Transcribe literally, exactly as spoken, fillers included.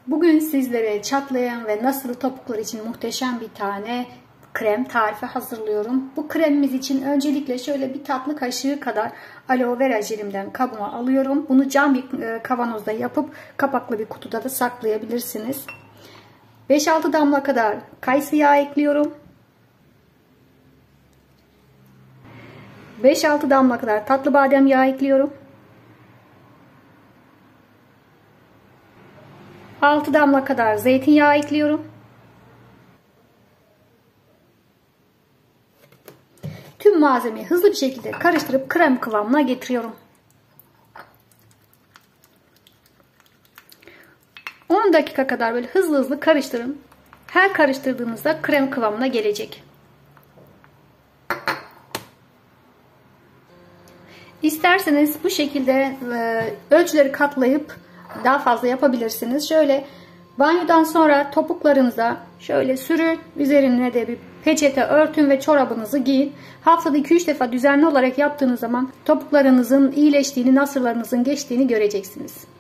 Bugün sizlere çatlayan ve nasıl topuklar için muhteşem bir tane krem tarifi hazırlıyorum. Bu kremimiz için öncelikle şöyle bir tatlı kaşığı kadar aloe vera jelimden kabıma alıyorum. Bunu cam bir kavanozda yapıp kapaklı bir kutuda da saklayabilirsiniz. beş altı damla kadar kayısı yağı ekliyorum. beş altı damla kadar tatlı badem yağı ekliyorum. altı damla kadar zeytinyağı ekliyorum. Tüm malzemeyi hızlı bir şekilde karıştırıp krem kıvamına getiriyorum. on dakika kadar böyle hızlı hızlı karıştırın. Her karıştırdığınızda krem kıvamına gelecek. İsterseniz bu şekilde ölçüleri katlayıp daha fazla yapabilirsiniz. Şöyle banyodan sonra topuklarınıza şöyle sürün. Üzerine de bir peçete örtün ve çorabınızı giyin. Haftada iki üç defa düzenli olarak yaptığınız zaman topuklarınızın iyileştiğini, nasırlarınızın geçtiğini göreceksiniz.